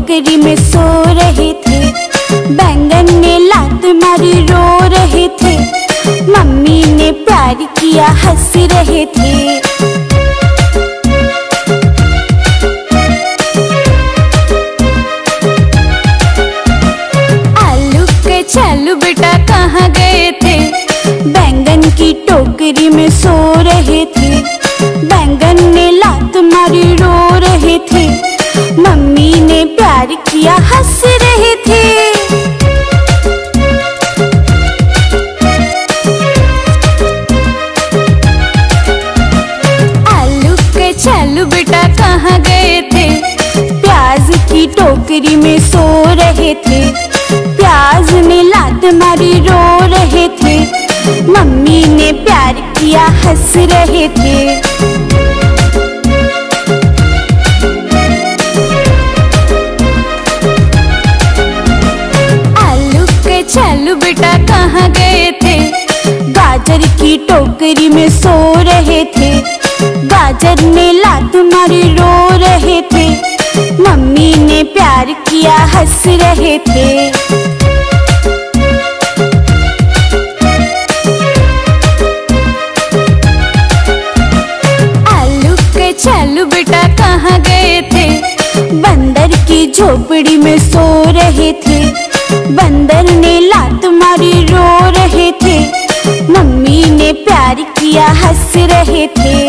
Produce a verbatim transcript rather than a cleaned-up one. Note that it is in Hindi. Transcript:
टोकरी में सो रहे थे। बैंगन ने लात मारी रो रहे थे। मम्मी ने प्यार किया हंस रहे थे। आलू के चालू बेटा कहाँ गए थे? बैंगन की टोकरी में सो रहे थे। बैंगन ने लात मारी रो रहे थे। मम्मी ने प्यार किया हंस रहे थे। आलू के चालू बेटा कहाँ गए थे? प्याज की टोकरी में सो रहे थे। प्याज ने लात मारी रो रहे थे। मम्मी ने प्यार किया हंस रहे थे। आलू के चालू बेटा कहाँ गए थे? गाजर की टोकरी में सो रहे थे। गाजर ने लात मारी रो रहे थे। मम्मी ने प्यार किया हंस रहे थे। चालू बेटा कहाँ गए थे? बंदर की झोपड़ी में सो रहे थे। बंदर ने लात मारी रो रहे थे। मम्मी ने प्यार किया हंस रहे थे।